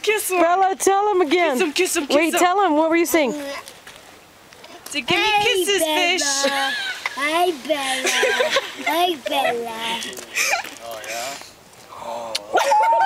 Kiss him. Bella, tell him again. Kiss him, kiss him, kiss Wait, him. tell him. What were you saying? So give me kisses, Bella. fish. Hi, Bella. Hi, Bella. Oh, yeah? Oh.